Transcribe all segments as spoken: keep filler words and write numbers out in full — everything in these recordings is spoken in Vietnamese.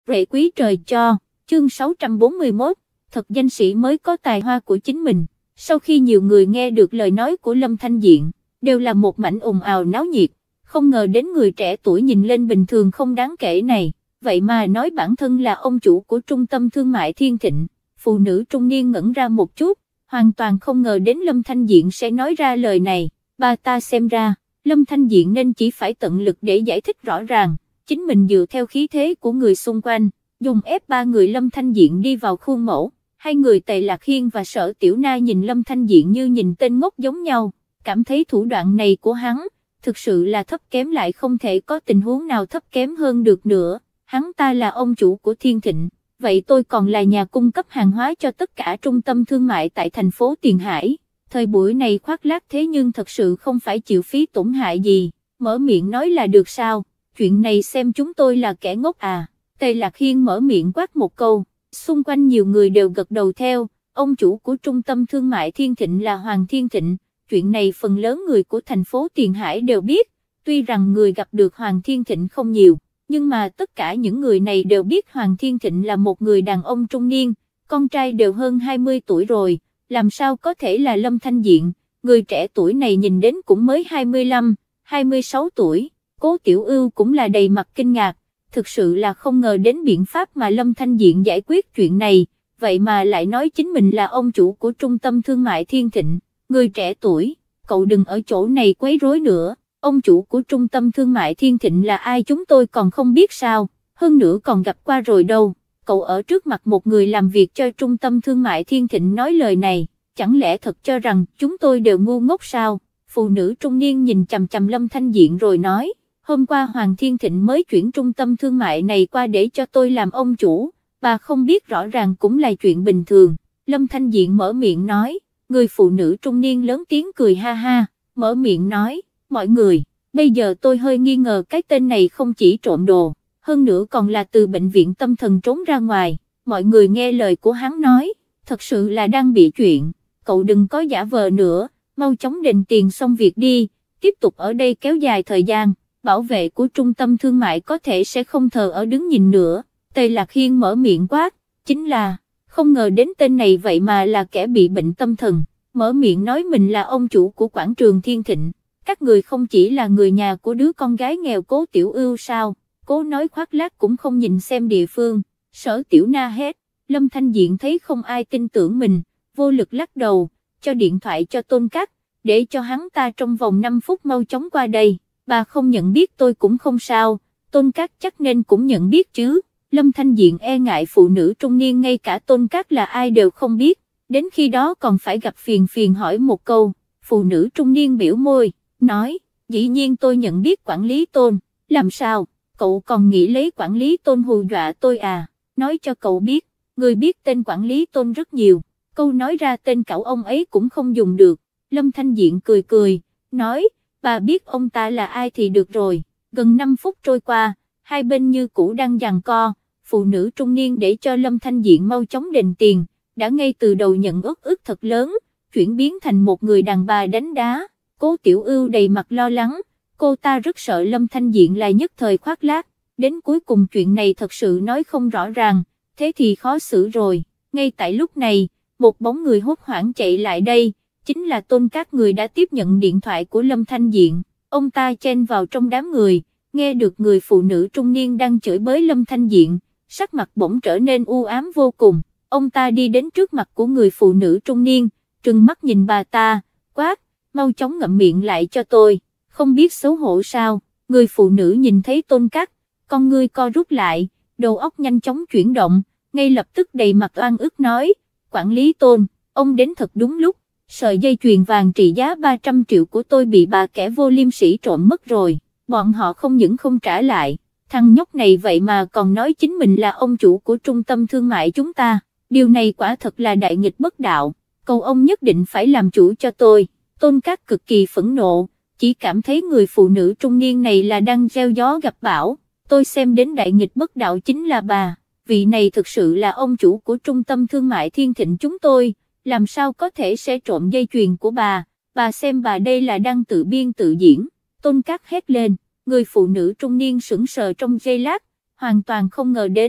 rễ quý trời cho, chương sáu trăm bốn mươi mốt, thật danh sĩ mới có tài hoa của chính mình. Sau khi nhiều người nghe được lời nói của Lâm Thanh Diện, đều là một mảnh ồn ào náo nhiệt, không ngờ đến người trẻ tuổi nhìn lên bình thường không đáng kể này, vậy mà nói bản thân là ông chủ của trung tâm thương mại Thiên Thịnh. Phụ nữ trung niên ngẩn ra một chút, hoàn toàn không ngờ đến Lâm Thanh Diện sẽ nói ra lời này. Bà ta xem ra, Lâm Thanh Diện nên chỉ phải tận lực để giải thích rõ ràng, chính mình dựa theo khí thế của người xung quanh, dùng ép ba người Lâm Thanh Diện đi vào khuôn mẫu. Hai người Tề Lạc Hiên và Sở Tiểu Na nhìn Lâm Thanh Diện như nhìn tên ngốc giống nhau, cảm thấy thủ đoạn này của hắn, thực sự là thấp kém, lại không thể có tình huống nào thấp kém hơn được nữa. Hắn ta là ông chủ của Thiên Thịnh, vậy tôi còn là nhà cung cấp hàng hóa cho tất cả trung tâm thương mại tại thành phố Tiền Hải. Thời buổi này khoác lác thế nhưng thật sự không phải chịu phí tổn hại gì, mở miệng nói là được sao, chuyện này xem chúng tôi là kẻ ngốc à. Tề Lạc Hiên mở miệng quát một câu, xung quanh nhiều người đều gật đầu theo. Ông chủ của trung tâm thương mại Thiên Thịnh là Hoàng Thiên Thịnh, chuyện này phần lớn người của thành phố Tiền Hải đều biết, tuy rằng người gặp được Hoàng Thiên Thịnh không nhiều, nhưng mà tất cả những người này đều biết Hoàng Thiên Thịnh là một người đàn ông trung niên, con trai đều hơn hai mươi tuổi rồi, làm sao có thể là Lâm Thanh Diện, người trẻ tuổi này nhìn đến cũng mới hai mươi lăm, hai mươi sáu tuổi. Cố Tiểu Ưu cũng là đầy mặt kinh ngạc, thực sự là không ngờ đến biện pháp mà Lâm Thanh Diện giải quyết chuyện này, vậy mà lại nói chính mình là ông chủ của trung tâm thương mại Thiên Thịnh. Người trẻ tuổi, cậu đừng ở chỗ này quấy rối nữa, ông chủ của trung tâm thương mại Thiên Thịnh là ai chúng tôi còn không biết sao, hơn nữa còn gặp qua rồi đâu. Cậu ở trước mặt một người làm việc cho trung tâm thương mại Thiên Thịnh nói lời này, chẳng lẽ thật cho rằng chúng tôi đều ngu ngốc sao? Phụ nữ trung niên nhìn chằm chằm Lâm Thanh Diện rồi nói, hôm qua Hoàng Thiên Thịnh mới chuyển trung tâm thương mại này qua để cho tôi làm ông chủ, bà không biết rõ ràng cũng là chuyện bình thường. Lâm Thanh Diện mở miệng nói, người phụ nữ trung niên lớn tiếng cười ha ha, mở miệng nói, mọi người, bây giờ tôi hơi nghi ngờ cái tên này không chỉ trộm đồ, hơn nữa còn là từ bệnh viện tâm thần trốn ra ngoài. Mọi người nghe lời của hắn nói, thật sự là đang bị chuyện, cậu đừng có giả vờ nữa, mau chóng đền tiền xong việc đi, tiếp tục ở đây kéo dài thời gian, bảo vệ của trung tâm thương mại có thể sẽ không thờ ở đứng nhìn nữa. Tề Lạc Hiên mở miệng quát, chính là, không ngờ đến tên này vậy mà là kẻ bị bệnh tâm thần, mở miệng nói mình là ông chủ của quảng trường Thiên Thịnh, các người không chỉ là người nhà của đứa con gái nghèo Cố Tiểu Ưu sao? Cố nói khoác lác cũng không nhìn xem địa phương. Sở Tiểu Na hét. Lâm Thanh Diện thấy không ai tin tưởng mình, vô lực lắc đầu, cho điện thoại cho Tôn Cát, để cho hắn ta trong vòng năm phút mau chóng qua đây. Bà không nhận biết tôi cũng không sao, Tôn Cát chắc nên cũng nhận biết chứ. Lâm Thanh Diện e ngại phụ nữ trung niên ngay cả Tôn Cát là ai đều không biết, đến khi đó còn phải gặp phiền phiền hỏi một câu. Phụ nữ trung niên biểu môi, nói, dĩ nhiên tôi nhận biết quản lý Tôn, làm sao, cậu còn nghĩ lấy quản lý Tôn hù dọa tôi à? Nói cho cậu biết, người biết tên quản lý Tôn rất nhiều, câu nói ra tên cậu ông ấy cũng không dùng được. Lâm Thanh Diện cười cười, nói, bà biết ông ta là ai thì được rồi. Gần năm phút trôi qua, hai bên như cũ đang giằng co, phụ nữ trung niên để cho Lâm Thanh Diện mau chóng đền tiền, đã ngay từ đầu nhận ức ức thật lớn, chuyển biến thành một người đàn bà đánh đá. Cố Tiểu Ưu đầy mặt lo lắng, cô ta rất sợ Lâm Thanh Diện là nhất thời khoác lác, đến cuối cùng chuyện này thật sự nói không rõ ràng, thế thì khó xử rồi. Ngay tại lúc này, một bóng người hốt hoảng chạy lại đây, chính là Tôn Cát, người đã tiếp nhận điện thoại của Lâm Thanh Diện. Ông ta chen vào trong đám người, nghe được người phụ nữ trung niên đang chửi bới Lâm Thanh Diện, sắc mặt bỗng trở nên u ám vô cùng. Ông ta đi đến trước mặt của người phụ nữ trung niên, trừng mắt nhìn bà ta, quát, mau chóng ngậm miệng lại cho tôi, không biết xấu hổ sao? Người phụ nữ nhìn thấy Tôn Cát, con ngươi co rút lại, đầu óc nhanh chóng chuyển động, ngay lập tức đầy mặt oan ức nói, quản lý Tôn, ông đến thật đúng lúc, sợi dây chuyền vàng trị giá ba trăm triệu của tôi bị bà kẻ vô liêm sỉ trộm mất rồi, bọn họ không những không trả lại, thằng nhóc này vậy mà còn nói chính mình là ông chủ của trung tâm thương mại chúng ta, điều này quả thật là đại nghịch bất đạo, cầu ông nhất định phải làm chủ cho tôi. Tôn Cát cực kỳ phẫn nộ, chỉ cảm thấy người phụ nữ trung niên này là đang gieo gió gặp bão, tôi xem đến đại nghịch bất đạo chính là bà, vị này thực sự là ông chủ của trung tâm thương mại Thiên Thịnh chúng tôi, làm sao có thể sẽ trộm dây chuyền của bà, bà xem bà đây là đang tự biên tự diễn. Tôn Cát hét lên, người phụ nữ trung niên sững sờ trong giây lát, hoàn toàn không ngờ đến,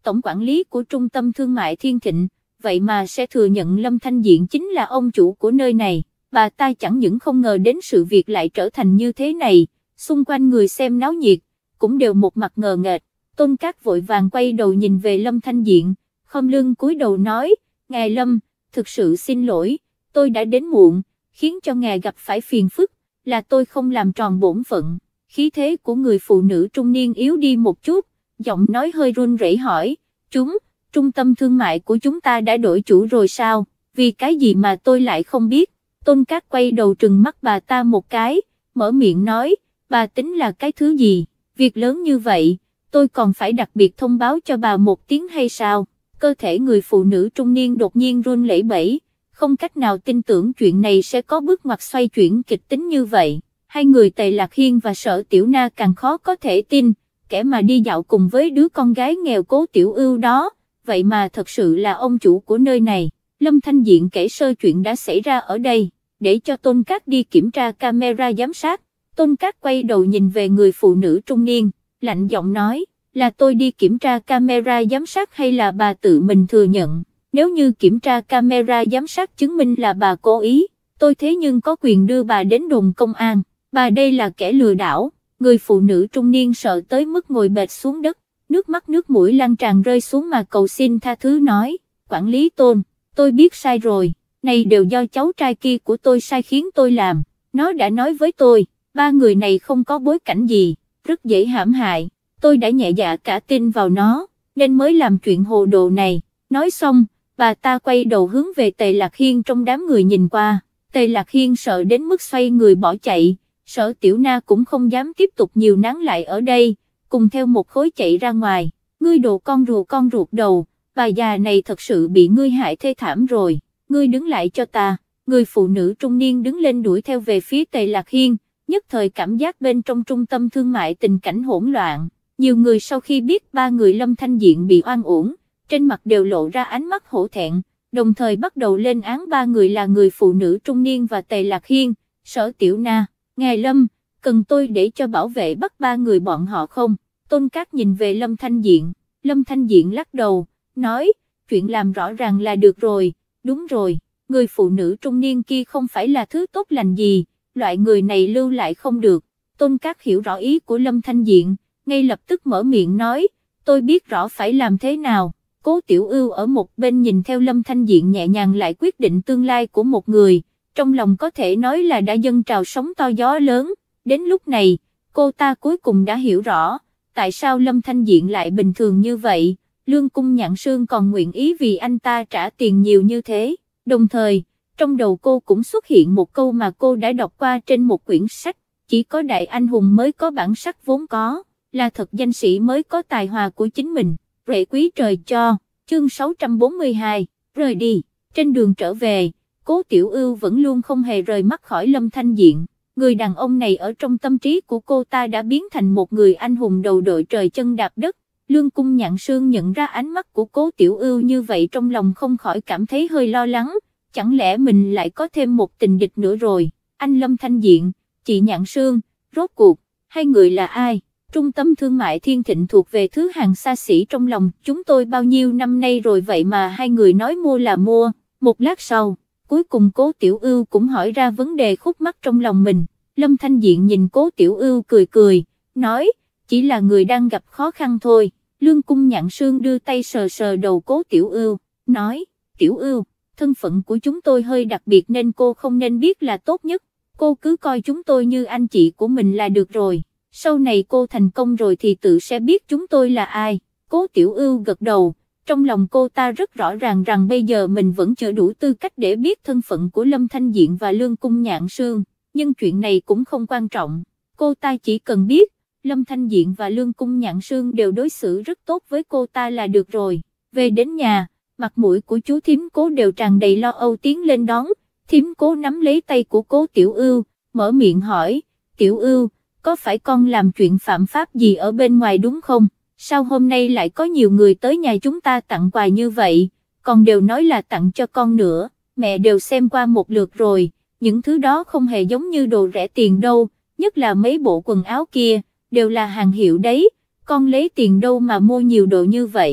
tổng quản lý của trung tâm thương mại Thiên Thịnh, vậy mà sẽ thừa nhận Lâm Thanh Diện chính là ông chủ của nơi này. Bà ta chẳng những không ngờ đến sự việc lại trở thành như thế này, xung quanh người xem náo nhiệt, cũng đều một mặt ngờ nghệch. Tôn Cát vội vàng quay đầu nhìn về Lâm Thanh Diện, khom lưng cúi đầu nói, ngài Lâm, thực sự xin lỗi, tôi đã đến muộn, khiến cho ngài gặp phải phiền phức, là tôi không làm tròn bổn phận. Khí thế của người phụ nữ trung niên yếu đi một chút, giọng nói hơi run rẩy hỏi, chúng, trung tâm thương mại của chúng ta đã đổi chủ rồi sao, vì cái gì mà tôi lại không biết. Tôn Cát quay đầu trừng mắt bà ta một cái, mở miệng nói, bà tính là cái thứ gì, việc lớn như vậy, tôi còn phải đặc biệt thông báo cho bà một tiếng hay sao? Cơ thể người phụ nữ trung niên đột nhiên run lẩy bẩy, không cách nào tin tưởng chuyện này sẽ có bước ngoặt xoay chuyển kịch tính như vậy. Hai người Tề Lạc Hiên và Sở Tiểu Na càng khó có thể tin, kẻ mà đi dạo cùng với đứa con gái nghèo Cố Tiểu Ưu đó, vậy mà thật sự là ông chủ của nơi này. Lâm Thanh Diện kể sơ chuyện đã xảy ra ở đây, để cho Tôn Cát đi kiểm tra camera giám sát. Tôn Cát quay đầu nhìn về người phụ nữ trung niên, lạnh giọng nói, là tôi đi kiểm tra camera giám sát hay là bà tự mình thừa nhận? Nếu như kiểm tra camera giám sát chứng minh là bà cố ý, tôi thế nhưng có quyền đưa bà đến đồn công an. Bà đây là kẻ lừa đảo. Người phụ nữ trung niên sợ tới mức ngồi bệt xuống đất, nước mắt nước mũi lan tràn rơi xuống mà cầu xin tha thứ nói, quản lý Tôn, tôi biết sai rồi, này đều do cháu trai kia của tôi sai khiến tôi làm, nó đã nói với tôi, ba người này không có bối cảnh gì, rất dễ hãm hại, tôi đã nhẹ dạ cả tin vào nó, nên mới làm chuyện hồ đồ này. Nói xong, bà ta quay đầu hướng về Tề Lạc Hiên trong đám người nhìn qua, Tề Lạc Hiên sợ đến mức xoay người bỏ chạy. Sở Tiểu Na cũng không dám tiếp tục nhiều nán lại ở đây, cùng theo một khối chạy ra ngoài. Ngươi đồ con rùa con ruột đầu, bà già này thật sự bị ngươi hại thê thảm rồi, ngươi đứng lại cho ta. Người phụ nữ trung niên đứng lên đuổi theo về phía Tề Lạc Hiên, nhất thời cảm giác bên trong trung tâm thương mại tình cảnh hỗn loạn. Nhiều người sau khi biết ba người Lâm Thanh Diện bị oan uổng, trên mặt đều lộ ra ánh mắt hổ thẹn, đồng thời bắt đầu lên án ba người là người phụ nữ trung niên và Tề Lạc Hiên. Sở Tiểu Na, ngài Lâm, cần tôi để cho bảo vệ bắt ba người bọn họ không? Tôn Cát nhìn về Lâm Thanh Diện, Lâm Thanh Diện lắc đầu, nói, chuyện làm rõ ràng là được rồi, đúng rồi, người phụ nữ trung niên kia không phải là thứ tốt lành gì, loại người này lưu lại không được. Tôn Cát hiểu rõ ý của Lâm Thanh Diện, ngay lập tức mở miệng nói, tôi biết rõ phải làm thế nào. Cố Tiểu Ưu ở một bên nhìn theo Lâm Thanh Diện nhẹ nhàng lại quyết định tương lai của một người, trong lòng có thể nói là đã dâng trào sóng to gió lớn. Đến lúc này, cô ta cuối cùng đã hiểu rõ, tại sao Lâm Thanh Diện lại bình thường như vậy, Lương Cung Nhạn Sương còn nguyện ý vì anh ta trả tiền nhiều như thế. Đồng thời, trong đầu cô cũng xuất hiện một câu mà cô đã đọc qua trên một quyển sách, chỉ có đại anh hùng mới có bản sắc vốn có, là thật danh sĩ mới có tài hòa của chính mình. Rễ quý trời cho, chương sáu trăm bốn mươi hai, rời đi. Trên đường trở về, Cố Tiểu Ưu vẫn luôn không hề rời mắt khỏi Lâm Thanh Diện. Người đàn ông này ở trong tâm trí của cô ta đã biến thành một người anh hùng đầu đội trời chân đạp đất. Lương Cung Nhạn Sương nhận ra ánh mắt của Cố Tiểu Ưu như vậy trong lòng không khỏi cảm thấy hơi lo lắng, chẳng lẽ mình lại có thêm một tình địch nữa rồi. Anh Lâm Thanh Diện, chị Nhạn Sương, rốt cuộc, hai người là ai? Trung tâm thương mại Thiên Thịnh thuộc về thứ hàng xa xỉ trong lòng chúng tôi bao nhiêu năm nay rồi vậy mà hai người nói mua là mua. Một lát sau, cuối cùng Cố Tiểu Ưu cũng hỏi ra vấn đề khúc mắc trong lòng mình. Lâm Thanh Diện nhìn Cố Tiểu Ưu cười cười, nói, chỉ là người đang gặp khó khăn thôi. Lương Cung Nhạn Sương đưa tay sờ sờ đầu Cố Tiểu Ưu, nói, Tiểu Ưu, thân phận của chúng tôi hơi đặc biệt nên cô không nên biết là tốt nhất, cô cứ coi chúng tôi như anh chị của mình là được rồi. Sau này cô thành công rồi thì tự sẽ biết chúng tôi là ai. Cố Tiểu Ưu gật đầu, trong lòng cô ta rất rõ ràng rằng bây giờ mình vẫn chưa đủ tư cách để biết thân phận của Lâm Thanh Diện và Lương Cung Nhạn Sương, nhưng chuyện này cũng không quan trọng, cô ta chỉ cần biết, Lâm Thanh Diện và Lương Cung Nhạn Sương đều đối xử rất tốt với cô ta là được rồi. Về đến nhà, mặt mũi của chú thím Cố đều tràn đầy lo âu tiến lên đón, thím Cố nắm lấy tay của Cố Tiểu Ưu, mở miệng hỏi, Tiểu Ưu, có phải con làm chuyện phạm pháp gì ở bên ngoài đúng không? Sao hôm nay lại có nhiều người tới nhà chúng ta tặng quà như vậy, còn đều nói là tặng cho con nữa, mẹ đều xem qua một lượt rồi, những thứ đó không hề giống như đồ rẻ tiền đâu, nhất là mấy bộ quần áo kia, đều là hàng hiệu đấy, con lấy tiền đâu mà mua nhiều đồ như vậy.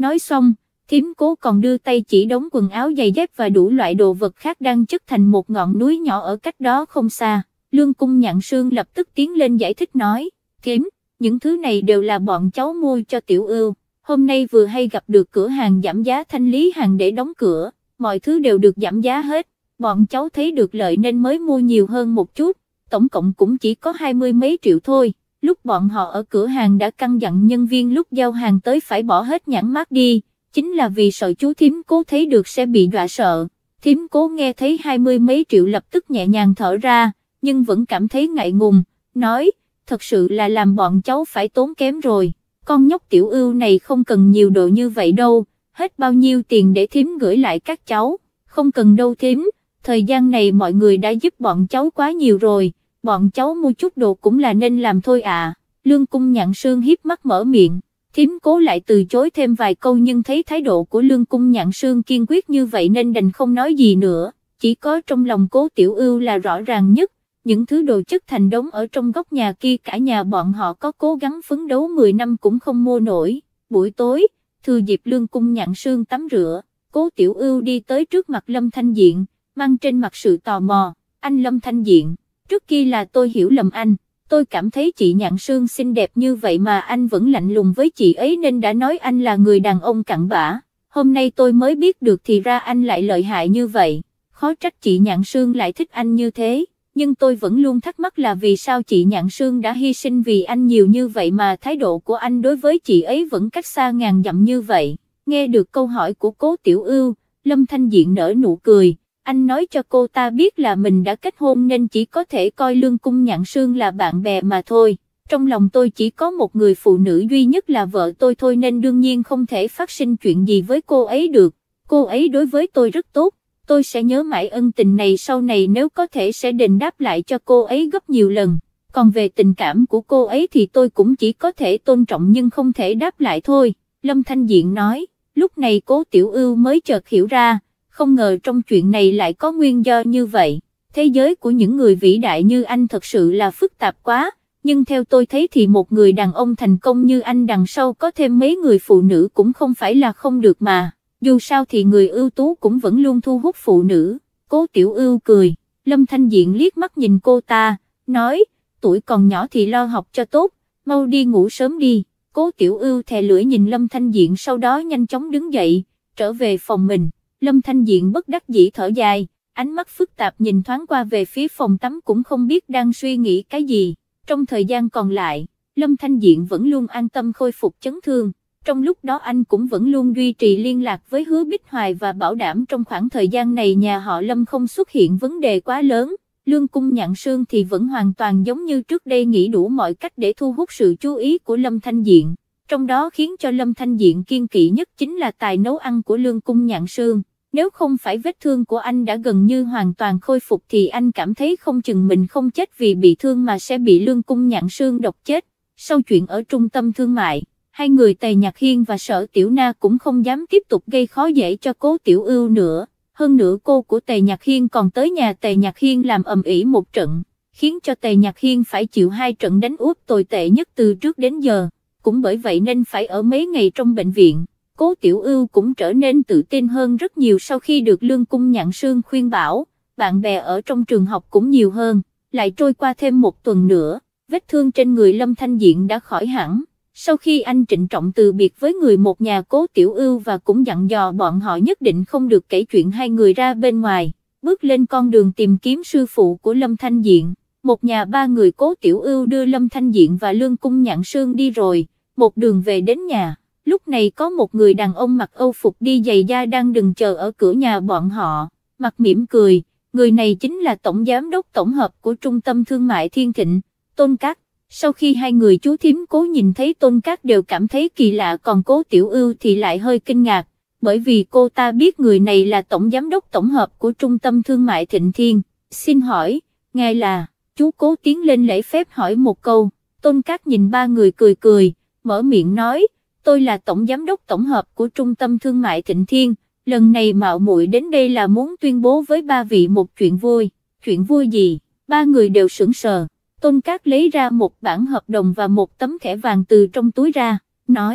Nói xong, Thím Cố còn đưa tay chỉ đống quần áo giày dép và đủ loại đồ vật khác đang chất thành một ngọn núi nhỏ ở cách đó không xa. Lương Cung Nhạn Sương lập tức tiến lên giải thích nói, Thím, những thứ này đều là bọn cháu mua cho Tiểu Ưu, hôm nay vừa hay gặp được cửa hàng giảm giá thanh lý hàng để đóng cửa, mọi thứ đều được giảm giá hết, bọn cháu thấy được lợi nên mới mua nhiều hơn một chút, tổng cộng cũng chỉ có hai mươi mấy triệu thôi. Lúc bọn họ ở cửa hàng đã căn dặn nhân viên lúc giao hàng tới phải bỏ hết nhãn mác đi, chính là vì sợ chú Thím Cố thấy được sẽ bị dọa sợ. Thím Cố nghe thấy hai mươi mấy triệu lập tức nhẹ nhàng thở ra, nhưng vẫn cảm thấy ngại ngùng, nói, thật sự là làm bọn cháu phải tốn kém rồi, con nhóc Tiểu Ưu này không cần nhiều đồ như vậy đâu, hết bao nhiêu tiền để thím gửi lại các cháu, không cần đâu thím, thời gian này mọi người đã giúp bọn cháu quá nhiều rồi, bọn cháu mua chút đồ cũng là nên làm thôi à. Lương Cung Nhạn Sương hiếp mắt mở miệng, Thím Cố lại từ chối thêm vài câu nhưng thấy thái độ của Lương Cung Nhạn Sương kiên quyết như vậy nên đành không nói gì nữa, chỉ có trong lòng Cố Tiểu Ưu là rõ ràng nhất. Những thứ đồ chất thành đống ở trong góc nhà kia cả nhà bọn họ có cố gắng phấn đấu mười năm cũng không mua nổi. Buổi tối, thừa dịp Lương Cung Nhạn Sương tắm rửa, Cố Tiểu Ưu đi tới trước mặt Lâm Thanh Diện, mang trên mặt sự tò mò, anh Lâm Thanh Diện, trước kia là tôi hiểu lầm anh, tôi cảm thấy chị Nhạn Sương xinh đẹp như vậy mà anh vẫn lạnh lùng với chị ấy nên đã nói anh là người đàn ông cặn bã, hôm nay tôi mới biết được thì ra anh lại lợi hại như vậy, khó trách chị Nhạn Sương lại thích anh như thế. Nhưng tôi vẫn luôn thắc mắc là vì sao chị Nhạn Sương đã hy sinh vì anh nhiều như vậy mà thái độ của anh đối với chị ấy vẫn cách xa ngàn dặm như vậy. Nghe được câu hỏi của Cố Tiểu Ưu, Lâm Thanh Diện nở nụ cười, anh nói cho cô ta biết là mình đã kết hôn nên chỉ có thể coi Lương Cung Nhạn Sương là bạn bè mà thôi. Trong lòng tôi chỉ có một người phụ nữ duy nhất là vợ tôi thôi nên đương nhiên không thể phát sinh chuyện gì với cô ấy được. Cô ấy đối với tôi rất tốt. Tôi sẽ nhớ mãi ân tình này sau này nếu có thể sẽ đền đáp lại cho cô ấy gấp nhiều lần, còn về tình cảm của cô ấy thì tôi cũng chỉ có thể tôn trọng nhưng không thể đáp lại thôi, Lâm Thanh Diện nói. Lúc này Cố Tiểu Ưu mới chợt hiểu ra, không ngờ trong chuyện này lại có nguyên do như vậy, thế giới của những người vĩ đại như anh thật sự là phức tạp quá, nhưng theo tôi thấy thì một người đàn ông thành công như anh đằng sau có thêm mấy người phụ nữ cũng không phải là không được mà. Dù sao thì người ưu tú cũng vẫn luôn thu hút phụ nữ. Cố Tiểu Ưu cười, Lâm Thanh Diện liếc mắt nhìn cô ta, nói, tuổi còn nhỏ thì lo học cho tốt, mau đi ngủ sớm đi. Cố Tiểu Ưu thè lưỡi nhìn Lâm Thanh Diện sau đó nhanh chóng đứng dậy, trở về phòng mình. Lâm Thanh Diện bất đắc dĩ thở dài, ánh mắt phức tạp nhìn thoáng qua về phía phòng tắm cũng không biết đang suy nghĩ cái gì. Trong thời gian còn lại, Lâm Thanh Diện vẫn luôn an tâm khôi phục chấn thương. Trong lúc đó anh cũng vẫn luôn duy trì liên lạc với Hứa Bích Hoài và bảo đảm trong khoảng thời gian này nhà họ Lâm không xuất hiện vấn đề quá lớn. Lương Cung Nhạn Sương thì vẫn hoàn toàn giống như trước đây nghĩ đủ mọi cách để thu hút sự chú ý của Lâm Thanh Diện. Trong đó khiến cho Lâm Thanh Diện kiêng kỵ nhất chính là tài nấu ăn của Lương Cung Nhạn Sương. Nếu không phải vết thương của anh đã gần như hoàn toàn khôi phục thì anh cảm thấy không chừng mình không chết vì bị thương mà sẽ bị Lương Cung Nhạn Sương độc chết. Sau chuyện ở trung tâm thương mại, hai người Tề Nhạc Hiên và Sở Tiểu Na cũng không dám tiếp tục gây khó dễ cho Cố Tiểu Ưu nữa. Hơn nữa cô của Tề Nhạc Hiên còn tới nhà Tề Nhạc Hiên làm ầm ĩ một trận, khiến cho Tề Nhạc Hiên phải chịu hai trận đánh úp tồi tệ nhất từ trước đến giờ. Cũng bởi vậy nên phải ở mấy ngày trong bệnh viện. Cố Tiểu Ưu cũng trở nên tự tin hơn rất nhiều sau khi được Lương Cung Nhạn Sương khuyên bảo, bạn bè ở trong trường học cũng nhiều hơn. Lại trôi qua thêm một tuần nữa, vết thương trên người Lâm Thanh Diện đã khỏi hẳn. Sau khi anh trịnh trọng từ biệt với người một nhà Cố Tiểu Ưu và cũng dặn dò bọn họ nhất định không được kể chuyện hai người ra bên ngoài, bước lên con đường tìm kiếm sư phụ của Lâm Thanh Diện. Một nhà ba người Cố Tiểu Ưu đưa Lâm Thanh Diện và Lương Cung Nhạn Sương đi rồi, một đường về đến nhà. Lúc này có một người đàn ông mặc âu phục đi giày da đang đứng chờ ở cửa nhà bọn họ, mặt mỉm cười, người này chính là Tổng Giám đốc Tổng hợp của Trung tâm Thương mại Thiên Thịnh, Tôn Cát. Sau khi hai người chú thím Cố nhìn thấy Tôn Cát đều cảm thấy kỳ lạ, còn Cố Tiểu Ưu thì lại hơi kinh ngạc, bởi vì cô ta biết người này là Tổng Giám đốc Tổng hợp của Trung tâm Thương mại Thịnh Thiên. Xin hỏi, ngài là? Chú Cố tiến lên lễ phép hỏi một câu. Tôn Cát nhìn ba người cười cười, mở miệng nói, tôi là Tổng Giám đốc Tổng hợp của Trung tâm Thương mại Thịnh Thiên, lần này mạo muội đến đây là muốn tuyên bố với ba vị một chuyện vui. Chuyện vui gì? Ba người đều sững sờ. Tôn Cát lấy ra một bản hợp đồng và một tấm thẻ vàng từ trong túi ra, nói,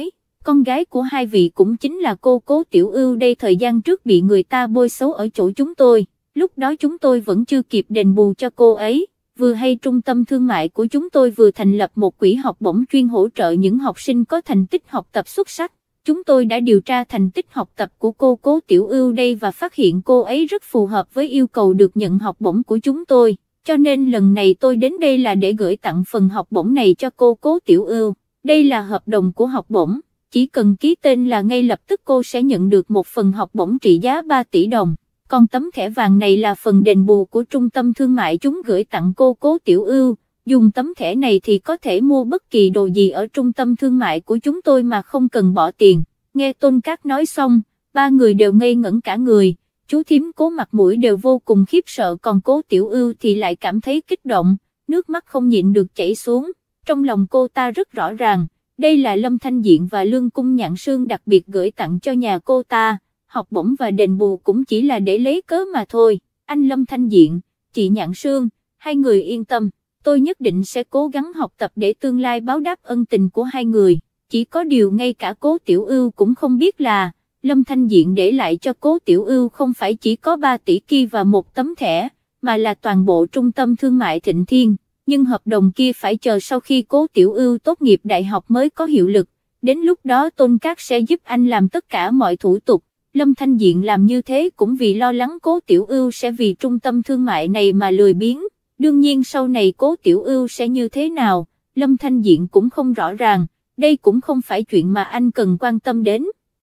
con gái của hai vị cũng chính là cô Cố Tiểu Ưu đây thời gian trước bị người ta bôi xấu ở chỗ chúng tôi, lúc đó chúng tôi vẫn chưa kịp đền bù cho cô ấy, vừa hay trung tâm thương mại của chúng tôi vừa thành lập một quỹ học bổng chuyên hỗ trợ những học sinh có thành tích học tập xuất sắc. Chúng tôi đã điều tra thành tích học tập của cô Cố Tiểu Ưu đây và phát hiện cô ấy rất phù hợp với yêu cầu được nhận học bổng của chúng tôi, cho nên lần này tôi đến đây là để gửi tặng phần học bổng này cho cô Cố Tiểu Ưu. Đây là hợp đồng của học bổng, chỉ cần ký tên là ngay lập tức cô sẽ nhận được một phần học bổng trị giá ba tỷ đồng, còn tấm thẻ vàng này là phần đền bù của trung tâm thương mại chúng gửi tặng cô Cố Tiểu Ưu. Dùng tấm thẻ này thì có thể mua bất kỳ đồ gì ở trung tâm thương mại của chúng tôi mà không cần bỏ tiền. Nghe Tôn Cát nói xong, ba người đều ngây ngẩn cả người, chú thím Cố mặt mũi đều vô cùng khiếp sợ, còn Cố Tiểu Ưu thì lại cảm thấy kích động, nước mắt không nhịn được chảy xuống. Trong lòng cô ta rất rõ ràng, đây là Lâm Thanh Diện và Lương Cung Nhạn Sương đặc biệt gửi tặng cho nhà cô ta, học bổng và đền bù cũng chỉ là để lấy cớ mà thôi. Anh Lâm Thanh Diện, chị Nhạn Sương, hai người yên tâm, tôi nhất định sẽ cố gắng học tập để tương lai báo đáp ân tình của hai người. Chỉ có điều ngay cả Cố Tiểu Ưu cũng không biết là, Lâm Thanh Diện để lại cho Cố Tiểu Ưu không phải chỉ có ba tỷ kia và một tấm thẻ, mà là toàn bộ trung tâm thương mại Thịnh Thiên, nhưng hợp đồng kia phải chờ sau khi Cố Tiểu Ưu tốt nghiệp đại học mới có hiệu lực, đến lúc đó Tôn Cát sẽ giúp anh làm tất cả mọi thủ tục. Lâm Thanh Diện làm như thế cũng vì lo lắng Cố Tiểu Ưu sẽ vì trung tâm thương mại này mà lười biếng, đương nhiên sau này Cố Tiểu Ưu sẽ như thế nào, Lâm Thanh Diện cũng không rõ ràng, đây cũng không phải chuyện mà anh cần quan tâm đến.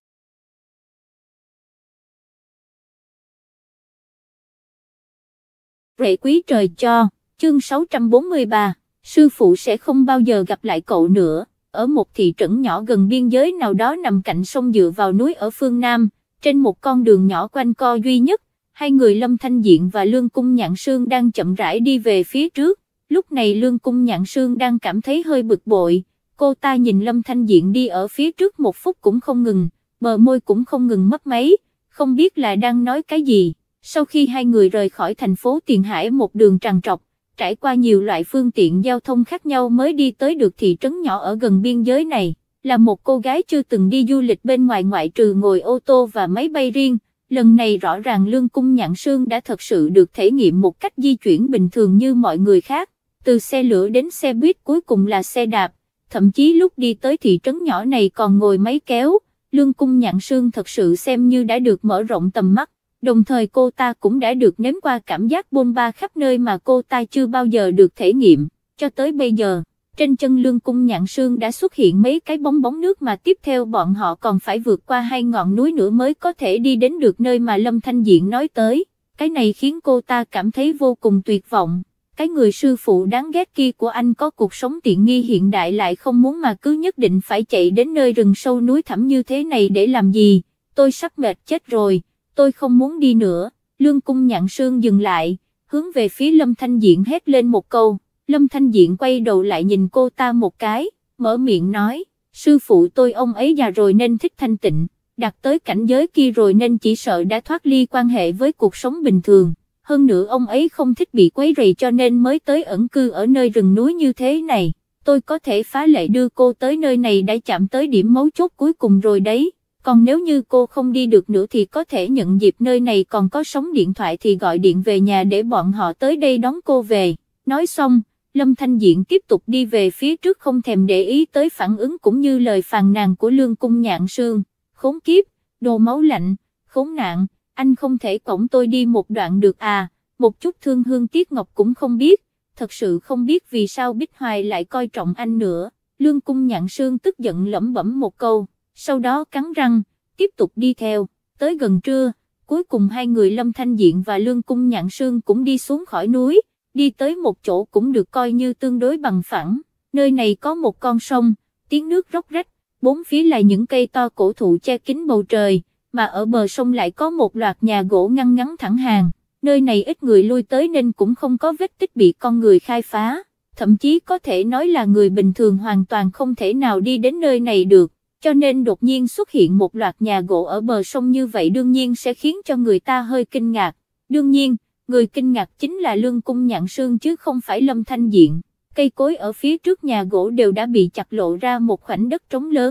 Rễ quý trời cho, chương sáu trăm bốn mươi ba, sư phụ sẽ không bao giờ gặp lại cậu nữa. Ở một thị trấn nhỏ gần biên giới nào đó nằm cạnh sông dựa vào núi ở phương Nam, trên một con đường nhỏ quanh co duy nhất, hai người Lâm Thanh Diện và Lương Cung Nhạn Sương đang chậm rãi đi về phía trước. Lúc này Lương Cung Nhạn Sương đang cảm thấy hơi bực bội, cô ta nhìn Lâm Thanh Diện đi ở phía trước một phút cũng không ngừng, bờ môi cũng không ngừng mấp máy, không biết là đang nói cái gì. Sau khi hai người rời khỏi thành phố Tiền Hải một đường trằn trọc, trải qua nhiều loại phương tiện giao thông khác nhau mới đi tới được thị trấn nhỏ ở gần biên giới này, là một cô gái chưa từng đi du lịch bên ngoài ngoại trừ ngồi ô tô và máy bay riêng. Lần này rõ ràng Lương Cung Nhạn Sương đã thật sự được thể nghiệm một cách di chuyển bình thường như mọi người khác, từ xe lửa đến xe buýt cuối cùng là xe đạp, thậm chí lúc đi tới thị trấn nhỏ này còn ngồi máy kéo. Lương Cung Nhạn Sương thật sự xem như đã được mở rộng tầm mắt, đồng thời cô ta cũng đã được nếm qua cảm giác bôn ba khắp nơi mà cô ta chưa bao giờ được thể nghiệm. Cho tới bây giờ, trên chân Lương Cung Nhạn Sương đã xuất hiện mấy cái bong bóng nước mà tiếp theo bọn họ còn phải vượt qua hai ngọn núi nữa mới có thể đi đến được nơi mà Lâm Thanh Diện nói tới. Cái này khiến cô ta cảm thấy vô cùng tuyệt vọng. Cái người sư phụ đáng ghét kia của anh có cuộc sống tiện nghi hiện đại lại không muốn mà cứ nhất định phải chạy đến nơi rừng sâu núi thẳm như thế này để làm gì? Tôi sắp mệt chết rồi, tôi không muốn đi nữa. Lương Cung Nhạn Sương dừng lại, hướng về phía Lâm Thanh Diện hét lên một câu. Lâm Thanh Diện quay đầu lại nhìn cô ta một cái, mở miệng nói, sư phụ tôi ông ấy già rồi nên thích thanh tịnh, đạt tới cảnh giới kia rồi nên chỉ sợ đã thoát ly quan hệ với cuộc sống bình thường. Hơn nữa ông ấy không thích bị quấy rầy cho nên mới tới ẩn cư ở nơi rừng núi như thế này. Tôi có thể phá lệ đưa cô tới nơi này đã chạm tới điểm mấu chốt cuối cùng rồi đấy. Còn nếu như cô không đi được nữa thì có thể nhận dịp nơi này còn có sóng điện thoại thì gọi điện về nhà để bọn họ tới đây đón cô về. Nói xong, Lâm Thanh Diện tiếp tục đi về phía trước không thèm để ý tới phản ứng cũng như lời phàn nàn của Lương Cung Nhạn Sương. Khốn kiếp, đồ máu lạnh, khốn nạn, anh không thể cõng tôi đi một đoạn được à, một chút thương hương tiếc ngọc cũng không biết, thật sự không biết vì sao Bích Hoài lại coi trọng anh nữa. Lương Cung Nhạn Sương tức giận lẩm bẩm một câu, sau đó cắn răng, tiếp tục đi theo, tới gần trưa, cuối cùng hai người Lâm Thanh Diện và Lương Cung Nhạn Sương cũng đi xuống khỏi núi, đi tới một chỗ cũng được coi như tương đối bằng phẳng, nơi này có một con sông, tiếng nước róc rách, bốn phía là những cây to cổ thụ che kín bầu trời, mà ở bờ sông lại có một loạt nhà gỗ ngăn ngắn thẳng hàng, nơi này ít người lui tới nên cũng không có vết tích bị con người khai phá, thậm chí có thể nói là người bình thường hoàn toàn không thể nào đi đến nơi này được, cho nên đột nhiên xuất hiện một loạt nhà gỗ ở bờ sông như vậy đương nhiên sẽ khiến cho người ta hơi kinh ngạc. Đương nhiên, người kinh ngạc chính là Lương Cung Nhạn Sương chứ không phải Lâm Thanh Diện. Cây cối ở phía trước nhà gỗ đều đã bị chặt lộ ra một khoảnh đất trống lớn,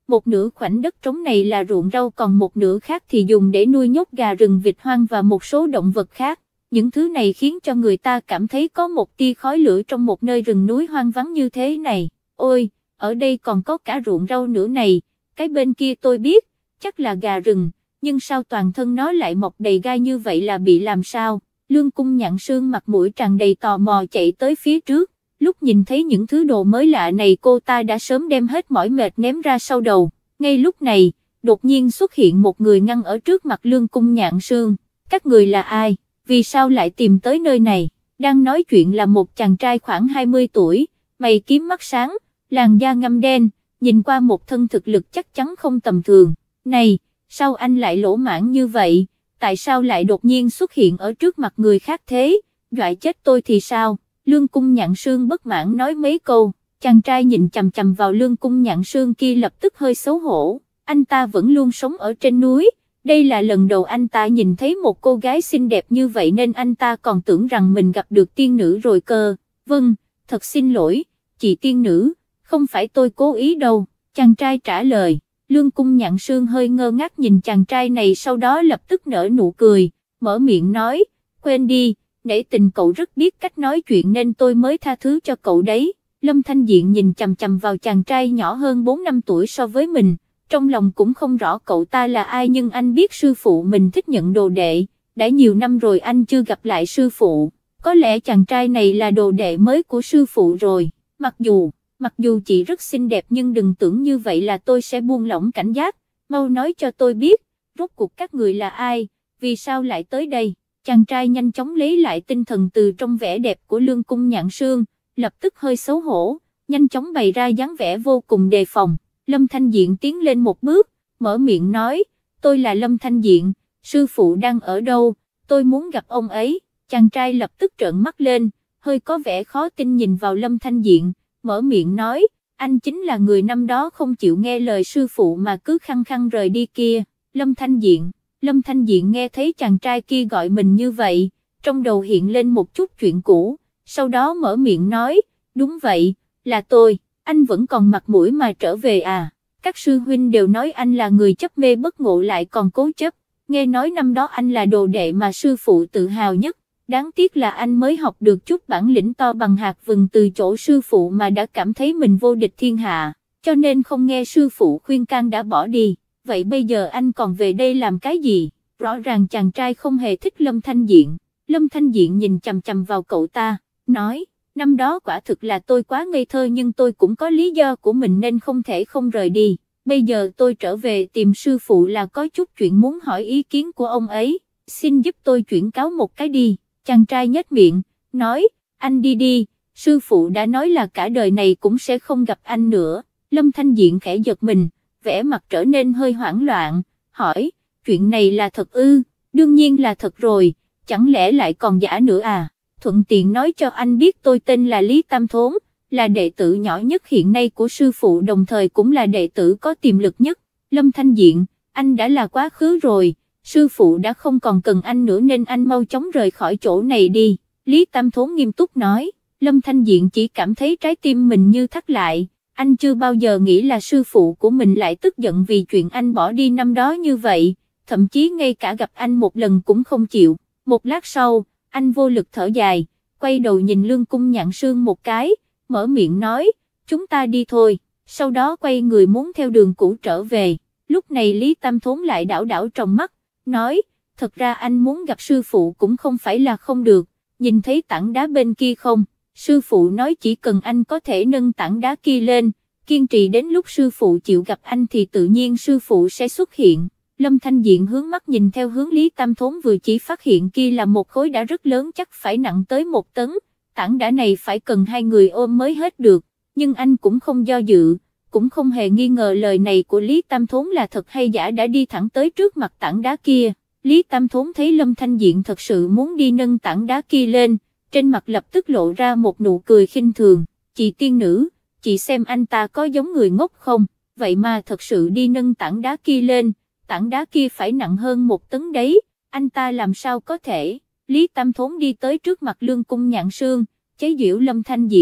một nửa khoảnh đất trống này là ruộng rau còn một nửa khác thì dùng để nuôi nhốt gà rừng vịt hoang và một số động vật khác. Những thứ này khiến cho người ta cảm thấy có một tia khói lửa trong một nơi rừng núi hoang vắng như thế này. Ôi, ở đây còn có cả ruộng rau nữa này, cái bên kia tôi biết, chắc là gà rừng, nhưng sao toàn thân nó lại mọc đầy gai như vậy là bị làm sao? Lương Cung Nhạn Sương mặt mũi tràn đầy tò mò chạy tới phía trước, lúc nhìn thấy những thứ đồ mới lạ này cô ta đã sớm đem hết mỏi mệt ném ra sau đầu. Ngay lúc này, đột nhiên xuất hiện một người ngăn ở trước mặt Lương Cung Nhạn Sương. Các người là ai? Vì sao lại tìm tới nơi này? Đang nói chuyện là một chàng trai khoảng hai mươi tuổi, mày kiếm mắt sáng, làn da ngăm đen, nhìn qua một thân thực lực chắc chắn không tầm thường. Này, sao anh lại lỗ mãng như vậy? Tại sao lại đột nhiên xuất hiện ở trước mặt người khác thế? Dọa chết tôi thì sao? Lương Cung Nhạn Sương bất mãn nói mấy câu. Chàng trai nhìn chằm chằm vào Lương Cung Nhạn Sương kia lập tức hơi xấu hổ. Anh ta vẫn luôn sống ở trên núi. Đây là lần đầu anh ta nhìn thấy một cô gái xinh đẹp như vậy nên anh ta còn tưởng rằng mình gặp được tiên nữ rồi cơ. Vâng, thật xin lỗi, chị tiên nữ, không phải tôi cố ý đâu. Chàng trai trả lời. Lương Cung Nhạn Sương hơi ngơ ngác nhìn chàng trai này, sau đó lập tức nở nụ cười, mở miệng nói, quên đi, nể tình cậu rất biết cách nói chuyện nên tôi mới tha thứ cho cậu đấy. Lâm Thanh Diện nhìn chằm chằm vào chàng trai nhỏ hơn bốn năm tuổi so với mình, trong lòng cũng không rõ cậu ta là ai nhưng anh biết sư phụ mình thích nhận đồ đệ, đã nhiều năm rồi anh chưa gặp lại sư phụ, có lẽ chàng trai này là đồ đệ mới của sư phụ rồi. Mặc dù, mặc dù chị rất xinh đẹp nhưng đừng tưởng như vậy là tôi sẽ buông lỏng cảnh giác, mau nói cho tôi biết, rốt cuộc các người là ai, vì sao lại tới đây? Chàng trai nhanh chóng lấy lại tinh thần từ trong vẻ đẹp của Lương Cung Nhạn Sương, lập tức hơi xấu hổ, nhanh chóng bày ra dáng vẻ vô cùng đề phòng. Lâm Thanh Diện tiến lên một bước, mở miệng nói, tôi là Lâm Thanh Diện, sư phụ đang ở đâu, tôi muốn gặp ông ấy. Chàng trai lập tức trợn mắt lên, hơi có vẻ khó tin nhìn vào Lâm Thanh Diện, mở miệng nói, anh chính là người năm đó không chịu nghe lời sư phụ mà cứ khăng khăng rời đi kia. Lâm Thanh Diện, Lâm Thanh Diện nghe thấy chàng trai kia gọi mình như vậy, trong đầu hiện lên một chút chuyện cũ, sau đó mở miệng nói, đúng vậy, là tôi, anh vẫn còn mặt mũi mà trở về à? Các sư huynh đều nói anh là người chấp mê bất ngộ lại còn cố chấp, nghe nói năm đó anh là đồ đệ mà sư phụ tự hào nhất, đáng tiếc là anh mới học được chút bản lĩnh to bằng hạt vừng từ chỗ sư phụ mà đã cảm thấy mình vô địch thiên hạ, cho nên không nghe sư phụ khuyên can đã bỏ đi. Vậy bây giờ anh còn về đây làm cái gì? Rõ ràng chàng trai không hề thích Lâm Thanh Diện. Lâm Thanh Diện nhìn chằm chằm vào cậu ta, nói, năm đó quả thực là tôi quá ngây thơ nhưng tôi cũng có lý do của mình nên không thể không rời đi. Bây giờ tôi trở về tìm sư phụ là có chút chuyện muốn hỏi ý kiến của ông ấy, xin giúp tôi chuyển cáo một cái đi. Chàng trai nhếch miệng, nói, anh đi đi, sư phụ đã nói là cả đời này cũng sẽ không gặp anh nữa. Lâm Thanh Diện khẽ giật mình, vẻ mặt trở nên hơi hoảng loạn, hỏi, chuyện này là thật ư? Đương nhiên là thật rồi, chẳng lẽ lại còn giả nữa à? Thuận tiện nói cho anh biết tôi tên là Lý Tam Thốn, là đệ tử nhỏ nhất hiện nay của sư phụ đồng thời cũng là đệ tử có tiềm lực nhất. Lâm Thanh Diện, anh đã là quá khứ rồi, sư phụ đã không còn cần anh nữa nên anh mau chóng rời khỏi chỗ này đi. Lý Tam Thốn nghiêm túc nói. Lâm Thanh Diện chỉ cảm thấy trái tim mình như thắt lại, anh chưa bao giờ nghĩ là sư phụ của mình lại tức giận vì chuyện anh bỏ đi năm đó như vậy, thậm chí ngay cả gặp anh một lần cũng không chịu. Một lát sau, anh vô lực thở dài, quay đầu nhìn Lương Cung Nhạn Sương một cái, mở miệng nói, chúng ta đi thôi, sau đó quay người muốn theo đường cũ trở về. Lúc này Lý Tam Thốn lại đảo đảo trong mắt, nói, thật ra anh muốn gặp sư phụ cũng không phải là không được, nhìn thấy tảng đá bên kia không? Sư phụ nói chỉ cần anh có thể nâng tảng đá kia lên, kiên trì đến lúc sư phụ chịu gặp anh thì tự nhiên sư phụ sẽ xuất hiện. Lâm Thanh Diện hướng mắt nhìn theo hướng Lý Tam Thốn vừa chỉ phát hiện kia là một khối đá rất lớn chắc phải nặng tới một tấn, tảng đá này phải cần hai người ôm mới hết được, nhưng anh cũng không do dự, cũng không hề nghi ngờ lời này của Lý Tam Thốn là thật hay giả đã đi thẳng tới trước mặt tảng đá kia. Lý Tam Thốn thấy Lâm Thanh Diện thật sự muốn đi nâng tảng đá kia lên, trên mặt lập tức lộ ra một nụ cười khinh thường, chị tiên nữ, chị xem anh ta có giống người ngốc không, vậy mà thật sự đi nâng tảng đá kia lên, tảng đá kia phải nặng hơn một tấn đấy, anh ta làm sao có thể. Lý Tam Thốn đi tới trước mặt Lương Cung Nhạn Sương, chế giễu Lâm Thanh Diện,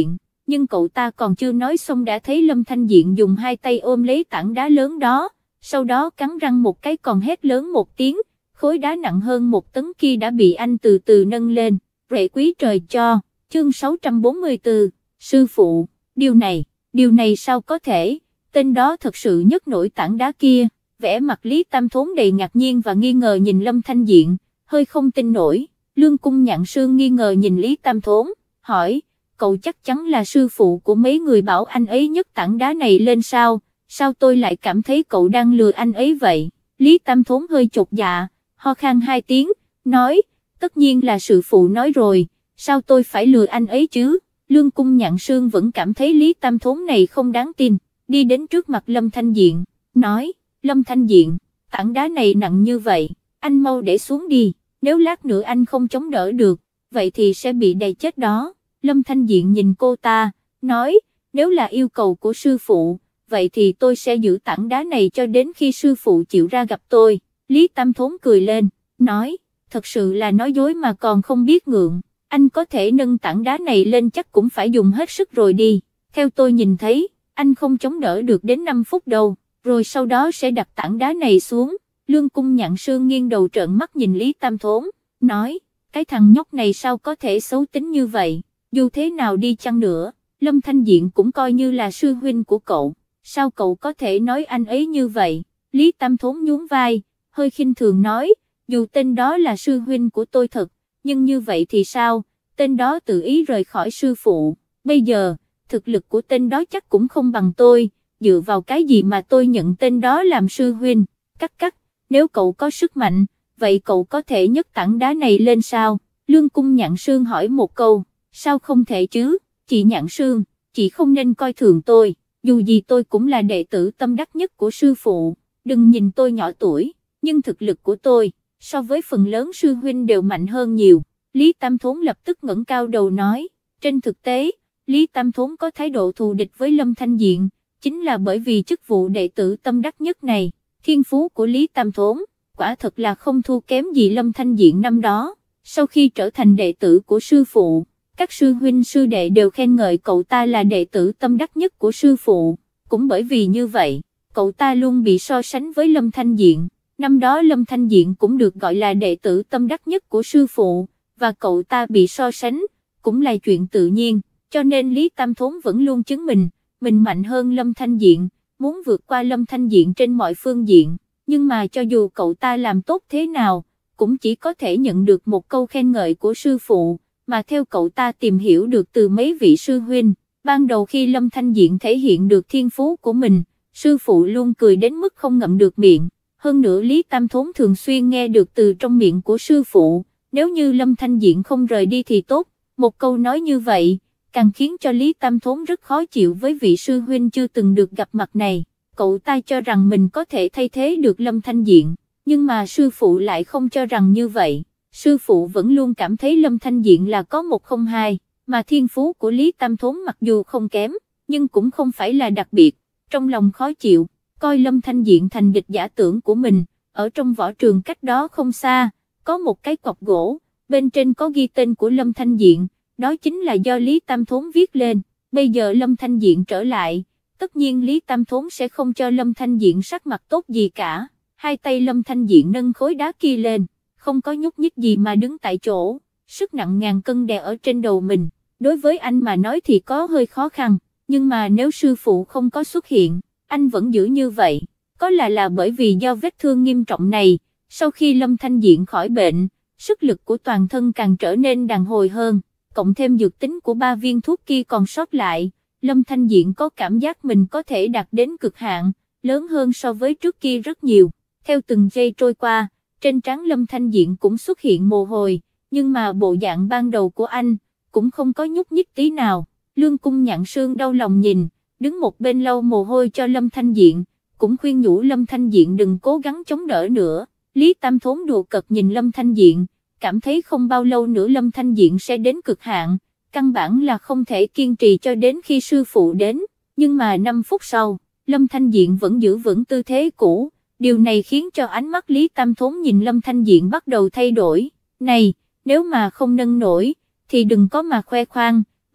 nhưng cậu ta còn chưa nói xong đã thấy Lâm Thanh Diện dùng hai tay ôm lấy tảng đá lớn đó, sau đó cắn răng một cái còn hét lớn một tiếng, khối đá nặng hơn một tấn kia đã bị anh từ từ nâng lên, rễ quý trời cho, chương sáu trăm bốn mươi tư, sư phụ, điều này, điều này sao có thể, tên đó thật sự nhấc nổi tảng đá kia, vẻ mặt Lý Tam Thốn đầy ngạc nhiên và nghi ngờ nhìn Lâm Thanh Diện, hơi không tin nổi, Lương Cung Nhạn Sương nghi ngờ nhìn Lý Tam Thốn, hỏi, cậu chắc chắn là sư phụ của mấy người bảo anh ấy nhấc tảng đá này lên sao, sao tôi lại cảm thấy cậu đang lừa anh ấy vậy, Lý Tam Thốn hơi chột dạ, ho khan hai tiếng, nói, tất nhiên là sư phụ nói rồi, sao tôi phải lừa anh ấy chứ, Lương Cung Nhạn Sương vẫn cảm thấy Lý Tam Thốn này không đáng tin, đi đến trước mặt Lâm Thanh Diện, nói, Lâm Thanh Diện, tảng đá này nặng như vậy, anh mau để xuống đi, nếu lát nữa anh không chống đỡ được, vậy thì sẽ bị đày chết đó. Lâm Thanh Diện nhìn cô ta, nói, nếu là yêu cầu của sư phụ, vậy thì tôi sẽ giữ tảng đá này cho đến khi sư phụ chịu ra gặp tôi. Lý Tam Thốn cười lên, nói, thật sự là nói dối mà còn không biết ngượng, anh có thể nâng tảng đá này lên chắc cũng phải dùng hết sức rồi đi, theo tôi nhìn thấy, anh không chống đỡ được đến năm phút đâu, rồi sau đó sẽ đặt tảng đá này xuống. Lương Cung Nhạn Sương nghiêng đầu trợn mắt nhìn Lý Tam Thốn, nói, cái thằng nhóc này sao có thể xấu tính như vậy, dù thế nào đi chăng nữa, Lâm Thanh Diện cũng coi như là sư huynh của cậu, sao cậu có thể nói anh ấy như vậy, Lý Tam Thốn nhún vai, hơi khinh thường nói, dù tên đó là sư huynh của tôi thật, nhưng như vậy thì sao, tên đó tự ý rời khỏi sư phụ, bây giờ, thực lực của tên đó chắc cũng không bằng tôi, dựa vào cái gì mà tôi nhận tên đó làm sư huynh, cắt cắt. Nếu cậu có sức mạnh, vậy cậu có thể nhấc tảng đá này lên sao? Lương Cung Nhạn Sương hỏi một câu, sao không thể chứ? Chị Nhạn Sương, chị không nên coi thường tôi, dù gì tôi cũng là đệ tử tâm đắc nhất của sư phụ, đừng nhìn tôi nhỏ tuổi, nhưng thực lực của tôi, so với phần lớn sư huynh đều mạnh hơn nhiều. Lý Tam Thốn lập tức ngẩng cao đầu nói, trên thực tế, Lý Tam Thốn có thái độ thù địch với Lâm Thanh Diện, chính là bởi vì chức vụ đệ tử tâm đắc nhất này. Thiên phú của Lý Tam Thốn, quả thật là không thua kém gì Lâm Thanh Diện năm đó, sau khi trở thành đệ tử của sư phụ, các sư huynh sư đệ đều khen ngợi cậu ta là đệ tử tâm đắc nhất của sư phụ, cũng bởi vì như vậy, cậu ta luôn bị so sánh với Lâm Thanh Diện, năm đó Lâm Thanh Diện cũng được gọi là đệ tử tâm đắc nhất của sư phụ, và cậu ta bị so sánh, cũng là chuyện tự nhiên, cho nên Lý Tam Thốn vẫn luôn chứng minh, mình mạnh hơn Lâm Thanh Diện, muốn vượt qua Lâm Thanh Diện trên mọi phương diện, nhưng mà cho dù cậu ta làm tốt thế nào, cũng chỉ có thể nhận được một câu khen ngợi của sư phụ, mà theo cậu ta tìm hiểu được từ mấy vị sư huynh, ban đầu khi Lâm Thanh Diện thể hiện được thiên phú của mình, sư phụ luôn cười đến mức không ngậm được miệng, hơn nữa Lý Tam Thốn thường xuyên nghe được từ trong miệng của sư phụ, nếu như Lâm Thanh Diện không rời đi thì tốt, một câu nói như vậy, càng khiến cho Lý Tam Thốn rất khó chịu với vị sư huynh chưa từng được gặp mặt này, cậu ta cho rằng mình có thể thay thế được Lâm Thanh Diện, nhưng mà sư phụ lại không cho rằng như vậy, sư phụ vẫn luôn cảm thấy Lâm Thanh Diện là có một không hai, mà thiên phú của Lý Tam Thốn mặc dù không kém, nhưng cũng không phải là đặc biệt, trong lòng khó chịu, coi Lâm Thanh Diện thành địch giả tưởng của mình, ở trong võ trường cách đó không xa, có một cái cọc gỗ, bên trên có ghi tên của Lâm Thanh Diện, đó chính là do Lý Tam Thốn viết lên, bây giờ Lâm Thanh Diện trở lại, tất nhiên Lý Tam Thốn sẽ không cho Lâm Thanh Diện sắc mặt tốt gì cả, hai tay Lâm Thanh Diện nâng khối đá kia lên, không có nhúc nhích gì mà đứng tại chỗ, sức nặng ngàn cân đè ở trên đầu mình, đối với anh mà nói thì có hơi khó khăn, nhưng mà nếu sư phụ không có xuất hiện, anh vẫn giữ như vậy, có là là bởi vì do vết thương nghiêm trọng này, sau khi Lâm Thanh Diện khỏi bệnh, sức lực của toàn thân càng trở nên đàn hồi hơn, cộng thêm dược tính của ba viên thuốc kia còn sót lại, Lâm Thanh Diện có cảm giác mình có thể đạt đến cực hạn, lớn hơn so với trước kia rất nhiều. Theo từng giây trôi qua, trên trán Lâm Thanh Diện cũng xuất hiện mồ hôi, nhưng mà bộ dạng ban đầu của anh cũng không có nhúc nhích tí nào. Lương Cung Nhạn Sương đau lòng nhìn, đứng một bên lau mồ hôi cho Lâm Thanh Diện, cũng khuyên nhủ Lâm Thanh Diện đừng cố gắng chống đỡ nữa. Lý Tam Thốn đùa cợt nhìn Lâm Thanh Diện, cảm thấy không bao lâu nữa Lâm Thanh Diện sẽ đến cực hạn, căn bản là không thể kiên trì cho đến khi sư phụ đến, nhưng mà năm phút sau, Lâm Thanh Diện vẫn giữ vững tư thế cũ, điều này khiến cho ánh mắt Lý Tam Thốn nhìn Lâm Thanh Diện bắt đầu thay đổi, này, nếu mà không nâng nổi, thì đừng có mà khoe khoang,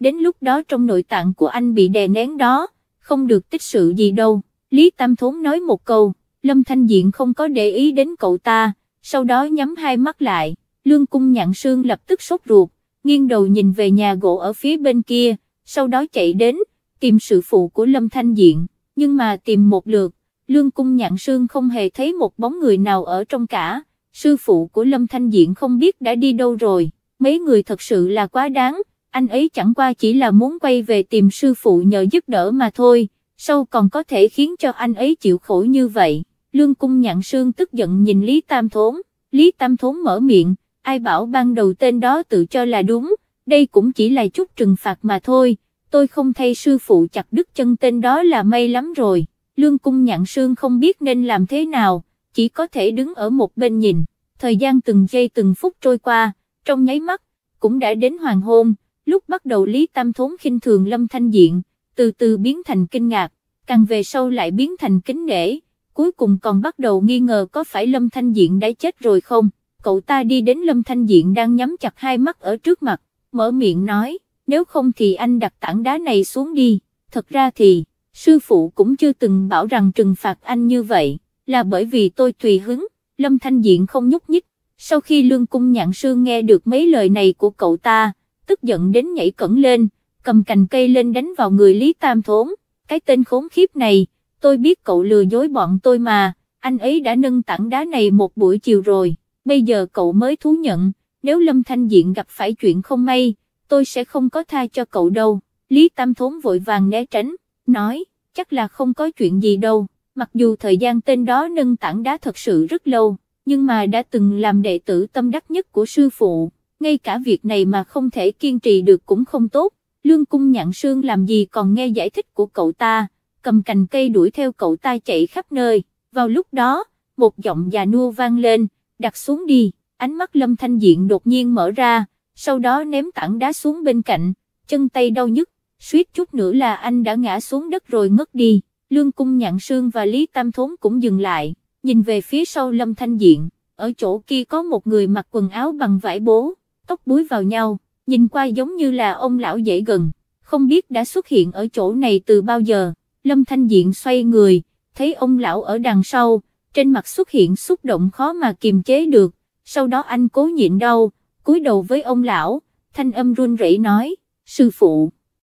đến lúc đó trong nội tạng của anh bị đè nén đó, không được tích sự gì đâu. Lý Tam Thốn nói một câu, Lâm Thanh Diện không có để ý đến cậu ta, sau đó nhắm hai mắt lại. Lương Cung Nhạn Sương lập tức sốt ruột, nghiêng đầu nhìn về nhà gỗ ở phía bên kia, sau đó chạy đến, tìm sư phụ của Lâm Thanh Diện, nhưng mà tìm một lượt, Lương Cung Nhạn Sương không hề thấy một bóng người nào ở trong cả, sư phụ của Lâm Thanh Diện không biết đã đi đâu rồi, mấy người thật sự là quá đáng, anh ấy chẳng qua chỉ là muốn quay về tìm sư phụ nhờ giúp đỡ mà thôi, sao còn có thể khiến cho anh ấy chịu khổ như vậy. Lương Cung Nhạn Sương tức giận nhìn Lý Tam Thốn, Lý Tam Thốn mở miệng, ai bảo ban đầu tên đó tự cho là đúng, đây cũng chỉ là chút trừng phạt mà thôi, tôi không thay sư phụ chặt đứt chân tên đó là may lắm rồi. Lương Cung Nhạn Sương không biết nên làm thế nào, chỉ có thể đứng ở một bên nhìn, thời gian từng giây từng phút trôi qua, trong nháy mắt, cũng đã đến hoàng hôn, lúc bắt đầu Lý Tam Thốn khinh thường Lâm Thanh Diện, từ từ biến thành kinh ngạc, càng về sau lại biến thành kính nể, cuối cùng còn bắt đầu nghi ngờ có phải Lâm Thanh Diện đã chết rồi không. Cậu ta đi đến Lâm Thanh Diện đang nhắm chặt hai mắt ở trước mặt, mở miệng nói, nếu không thì anh đặt tảng đá này xuống đi, thật ra thì, sư phụ cũng chưa từng bảo rằng trừng phạt anh như vậy, là bởi vì tôi tùy hứng. Lâm Thanh Diện không nhúc nhích, sau khi Lương Cung Nhạn Sương nghe được mấy lời này của cậu ta, tức giận đến nhảy cẫng lên, cầm cành cây lên đánh vào người Lý Tam Thốn, cái tên khốn khiếp này, tôi biết cậu lừa dối bọn tôi mà, anh ấy đã nâng tảng đá này một buổi chiều rồi, bây giờ cậu mới thú nhận, nếu Lâm Thanh Diện gặp phải chuyện không may, tôi sẽ không có tha cho cậu đâu. Lý Tam Thốn vội vàng né tránh, nói, chắc là không có chuyện gì đâu, mặc dù thời gian tên đó nâng tảng đá thật sự rất lâu, nhưng mà đã từng làm đệ tử tâm đắc nhất của sư phụ, ngay cả việc này mà không thể kiên trì được cũng không tốt. Lương Cung Nhạn Sương làm gì còn nghe giải thích của cậu ta, cầm cành cây đuổi theo cậu ta chạy khắp nơi. Vào lúc đó, một giọng già nua vang lên, đặt xuống đi. Ánh mắt Lâm Thanh Diện đột nhiên mở ra, sau đó ném tảng đá xuống bên cạnh, chân tay đau nhức, suýt chút nữa là anh đã ngã xuống đất rồi ngất đi. Lương Cung Nhạn Sương và Lý Tam Thốn cũng dừng lại, nhìn về phía sau Lâm Thanh Diện, ở chỗ kia có một người mặc quần áo bằng vải bố, tóc búi vào nhau, nhìn qua giống như là ông lão dễ gần, không biết đã xuất hiện ở chỗ này từ bao giờ. Lâm Thanh Diện xoay người, thấy ông lão ở đằng sau, trên mặt xuất hiện xúc động khó mà kiềm chế được, sau đó anh cố nhịn đau, cúi đầu với ông lão, thanh âm run rẩy nói, sư phụ.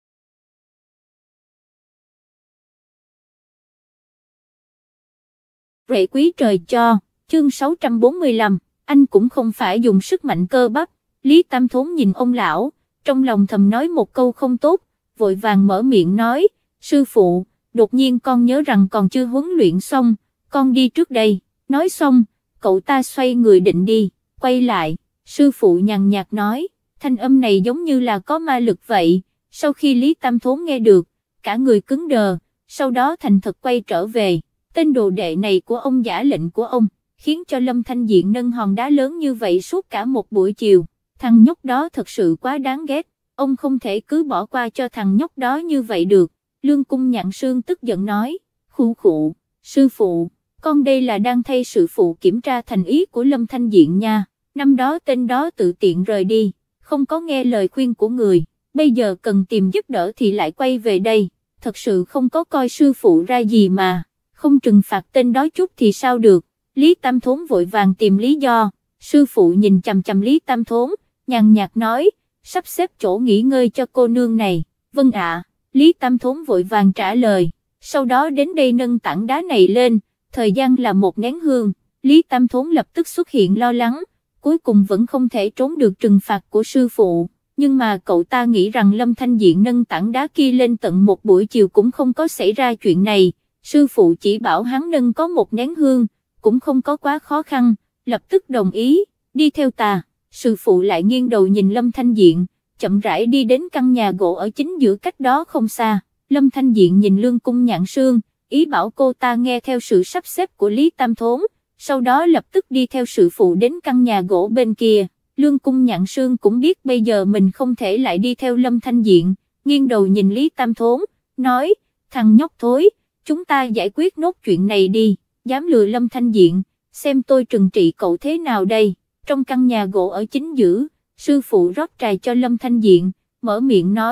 Rễ quý trời cho, chương sáu trăm bốn mươi lăm, anh cũng không phải dùng sức mạnh cơ bắp. Lý Tam Thốn nhìn ông lão, trong lòng thầm nói một câu không tốt, vội vàng mở miệng nói, sư phụ, đột nhiên con nhớ rằng còn chưa huấn luyện xong, con đi trước đây. Nói xong, cậu ta xoay người định đi, quay lại, sư phụ nhàn nhạt nói, thanh âm này giống như là có ma lực vậy. Sau khi Lý Tam Thốn nghe được, cả người cứng đờ, sau đó thành thật quay trở về. Tên đồ đệ này của ông giả lệnh của ông, khiến cho Lâm Thanh Diện nâng hòn đá lớn như vậy suốt cả một buổi chiều. Thằng nhóc đó thật sự quá đáng ghét, ông không thể cứ bỏ qua cho thằng nhóc đó như vậy được. Lương Cung Nhạn Sương tức giận nói, khụ khụ, sư phụ, con đây là đang thay sư phụ kiểm tra thành ý của Lâm Thanh Diện nha. Năm đó tên đó tự tiện rời đi, không có nghe lời khuyên của người, bây giờ cần tìm giúp đỡ thì lại quay về đây, thật sự không có coi sư phụ ra gì mà, không trừng phạt tên đó chút thì sao được. Lý Tam Thốn vội vàng tìm lý do, sư phụ nhìn chằm chằm Lý Tam Thốn, nhàn nhạt nói, sắp xếp chỗ nghỉ ngơi cho cô nương này. Vâng ạ. Lý Tam Thốn vội vàng trả lời, sau đó đến đây nâng tảng đá này lên, thời gian là một nén hương. Lý Tam Thốn lập tức xuất hiện lo lắng, cuối cùng vẫn không thể trốn được trừng phạt của sư phụ, nhưng mà cậu ta nghĩ rằng Lâm Thanh Diện nâng tảng đá kia lên tận một buổi chiều cũng không có xảy ra chuyện này, sư phụ chỉ bảo hắn nâng có một nén hương, cũng không có quá khó khăn, lập tức đồng ý, đi theo ta. Sư phụ lại nghiêng đầu nhìn Lâm Thanh Diện, chậm rãi đi đến căn nhà gỗ ở chính giữa cách đó không xa. Lâm Thanh Diện nhìn Lương Cung Nhạn Sương, ý bảo cô ta nghe theo sự sắp xếp của Lý Tam Thốn, sau đó lập tức đi theo sư phụ đến căn nhà gỗ bên kia. Lương Cung Nhạn Sương cũng biết bây giờ mình không thể lại đi theo Lâm Thanh Diện, nghiêng đầu nhìn Lý Tam Thốn, nói, thằng nhóc thối, chúng ta giải quyết nốt chuyện này đi, dám lừa Lâm Thanh Diện, xem tôi trừng trị cậu thế nào đây. Trong căn nhà gỗ ở chính giữa, sư phụ rót trà cho Lâm Thanh Diện, mở miệng nói,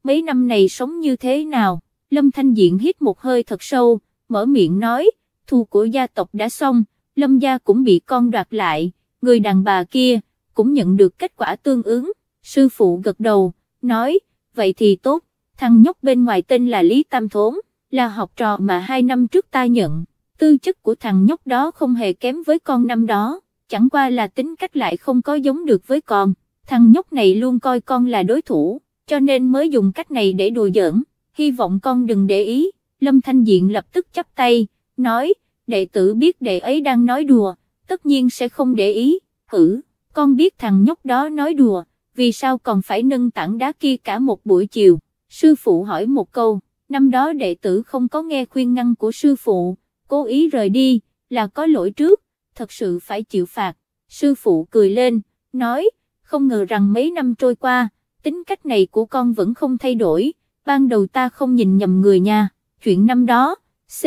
mấy năm này sống như thế nào? Lâm Thanh Diện hít một hơi thật sâu, mở miệng nói, thù của gia tộc đã xong, Lâm gia cũng bị con đoạt lại, người đàn bà kia cũng nhận được kết quả tương ứng. Sư phụ gật đầu, nói, vậy thì tốt, thằng nhóc bên ngoài tên là Lý Tam Thốn, là học trò mà hai năm trước ta nhận, tư chất của thằng nhóc đó không hề kém với con năm đó, chẳng qua là tính cách lại không có giống được với con, thằng nhóc này luôn coi con là đối thủ, cho nên mới dùng cách này để đùa giỡn, hy vọng con đừng để ý. Lâm Thanh Diện lập tức chắp tay, nói, đệ tử biết đệ ấy đang nói đùa, tất nhiên sẽ không để ý. Hử, con biết thằng nhóc đó nói đùa, vì sao còn phải nâng tảng đá kia cả một buổi chiều? Sư phụ hỏi một câu, năm đó đệ tử không có nghe khuyên ngăn của sư phụ, cố ý rời đi, là có lỗi trước, thật sự phải chịu phạt. Sư phụ cười lên, nói, không ngờ rằng mấy năm trôi qua, tính cách này của con vẫn không thay đổi, ban đầu ta không nhìn nhầm người nha, chuyện năm đó,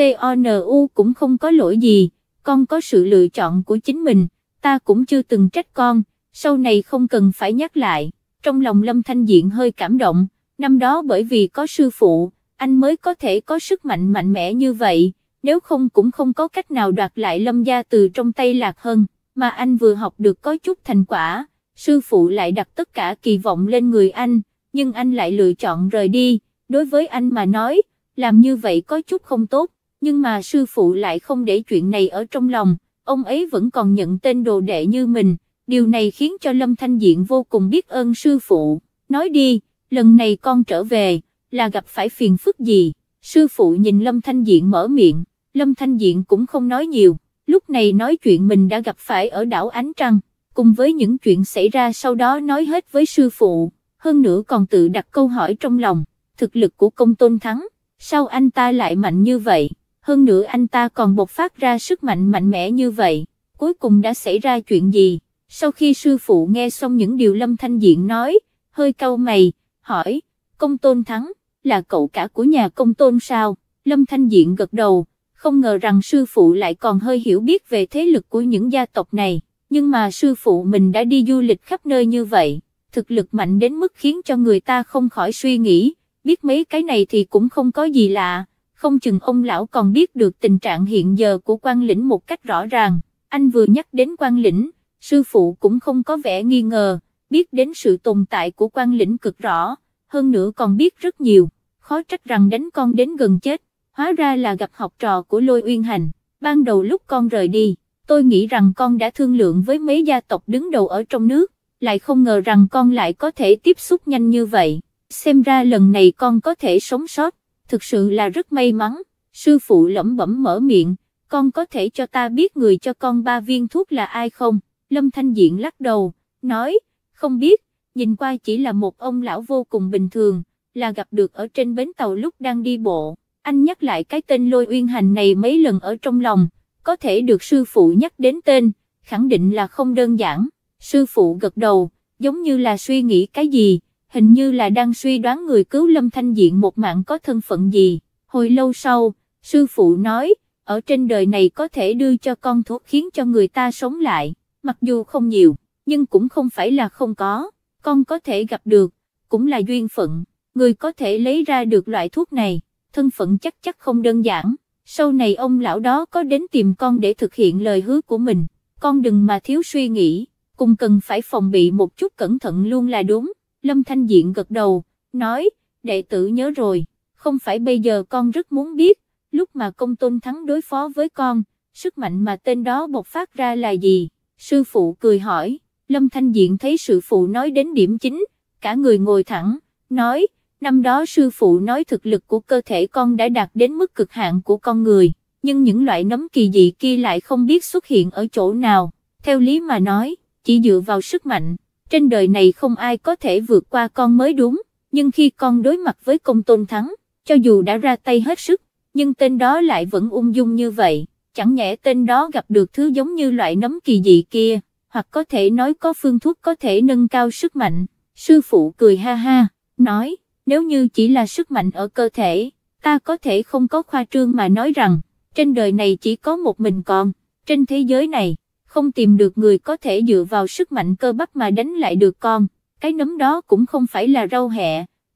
conu cũng không có lỗi gì, con có sự lựa chọn của chính mình, ta cũng chưa từng trách con, sau này không cần phải nhắc lại. Trong lòng Lâm Thanh Diện hơi cảm động, năm đó bởi vì có sư phụ, anh mới có thể có sức mạnh mạnh mẽ như vậy, nếu không cũng không có cách nào đoạt lại Lâm gia từ trong tay Lạc Hân, mà anh vừa học được có chút thành quả, sư phụ lại đặt tất cả kỳ vọng lên người anh, nhưng anh lại lựa chọn rời đi, đối với anh mà nói, làm như vậy có chút không tốt, nhưng mà sư phụ lại không để chuyện này ở trong lòng, ông ấy vẫn còn nhận tên đồ đệ như mình, điều này khiến cho Lâm Thanh Diện vô cùng biết ơn sư phụ. Nói đi, lần này con trở về, là gặp phải phiền phức gì? Sư phụ nhìn Lâm Thanh Diện mở miệng, Lâm Thanh Diện cũng không nói nhiều, lúc này nói chuyện mình đã gặp phải ở đảo Ánh Trăng, cùng với những chuyện xảy ra sau đó nói hết với sư phụ, hơn nữa còn tự đặt câu hỏi trong lòng, thực lực của Công Tôn Thắng, sao anh ta lại mạnh như vậy, hơn nữa anh ta còn bộc phát ra sức mạnh mạnh mẽ như vậy, cuối cùng đã xảy ra chuyện gì? Sau khi sư phụ nghe xong những điều Lâm Thanh Diện nói, hơi cau mày, hỏi, Công Tôn Thắng, là cậu cả của nhà Công Tôn sao? Lâm Thanh Diện gật đầu, không ngờ rằng sư phụ lại còn hơi hiểu biết về thế lực của những gia tộc này, nhưng mà sư phụ mình đã đi du lịch khắp nơi như vậy, thực lực mạnh đến mức khiến cho người ta không khỏi suy nghĩ, biết mấy cái này thì cũng không có gì lạ, không chừng ông lão còn biết được tình trạng hiện giờ của Quan Lĩnh một cách rõ ràng. Anh vừa nhắc đến Quan Lĩnh, sư phụ cũng không có vẻ nghi ngờ, biết đến sự tồn tại của Quan Lĩnh cực rõ, hơn nữa còn biết rất nhiều, khó trách rằng đánh con đến gần chết, hóa ra là gặp học trò của Lôi Uyên Hành. Ban đầu lúc con rời đi, tôi nghĩ rằng con đã thương lượng với mấy gia tộc đứng đầu ở trong nước, lại không ngờ rằng con lại có thể tiếp xúc nhanh như vậy, xem ra lần này con có thể sống sót, thực sự là rất may mắn. Sư phụ lẩm bẩm mở miệng, con có thể cho ta biết người cho con ba viên thuốc là ai không? Lâm Thanh Diện lắc đầu, nói, không biết, nhìn qua chỉ là một ông lão vô cùng bình thường, là gặp được ở trên bến tàu lúc đang đi bộ. Anh nhắc lại cái tên Lôi Uyên Hành này mấy lần ở trong lòng, có thể được sư phụ nhắc đến tên, khẳng định là không đơn giản. Sư phụ gật đầu, giống như là suy nghĩ cái gì, hình như là đang suy đoán người cứu Lâm Thanh Diện một mạng có thân phận gì. Hồi lâu sau, sư phụ nói, ở trên đời này có thể đưa cho con thuốc khiến cho người ta sống lại, mặc dù không nhiều, nhưng cũng không phải là không có, con có thể gặp được, cũng là duyên phận, người có thể lấy ra được loại thuốc này, thân phận chắc chắc không đơn giản, sau này ông lão đó có đến tìm con để thực hiện lời hứa của mình, con đừng mà thiếu suy nghĩ, cùng cần phải phòng bị một chút cẩn thận luôn là đúng. Lâm Thanh Diện gật đầu, nói, đệ tử nhớ rồi, không phải bây giờ con rất muốn biết, lúc mà Công Tôn Thắng đối phó với con, sức mạnh mà tên đó bộc phát ra là gì? Sư phụ cười hỏi. Lâm Thanh Diện thấy sư phụ nói đến điểm chính, cả người ngồi thẳng, nói, năm đó sư phụ nói thực lực của cơ thể con đã đạt đến mức cực hạn của con người, nhưng những loại nấm kỳ dị kia lại không biết xuất hiện ở chỗ nào, theo lý mà nói, chỉ dựa vào sức mạnh, trên đời này không ai có thể vượt qua con mới đúng, nhưng khi con đối mặt với Công Tôn Thắng, cho dù đã ra tay hết sức, nhưng tên đó lại vẫn ung dung như vậy, chẳng nhẽ tên đó gặp được thứ giống như loại nấm kỳ dị kia, hoặc có thể nói có phương thuốc có thể nâng cao sức mạnh. Sư phụ cười ha ha, nói, nếu như chỉ là sức mạnh ở cơ thể, ta có thể không có khoa trương mà nói rằng, trên đời này chỉ có một mình con, trên thế giới này, không tìm được người có thể dựa vào sức mạnh cơ bắp mà đánh lại được con, cái nấm đó cũng không phải là rau hẹ,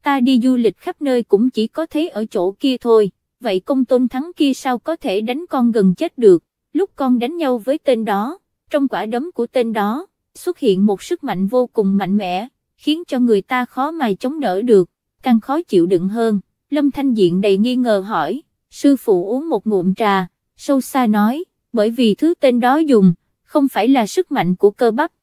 ta đi du lịch khắp nơi cũng chỉ có thấy ở chỗ kia thôi, vậy Công Tôn Thắng kia sao có thể đánh con gần chết được, lúc con đánh nhau với tên đó, trong quả đấm của tên đó, xuất hiện một sức mạnh vô cùng mạnh mẽ, khiến cho người ta khó mà chống đỡ được, càng khó chịu đựng hơn. Lâm Thanh Diện đầy nghi ngờ hỏi, sư phụ uống một ngụm trà, sâu xa nói, bởi vì thứ tên đó dùng, không phải là sức mạnh của cơ bắp,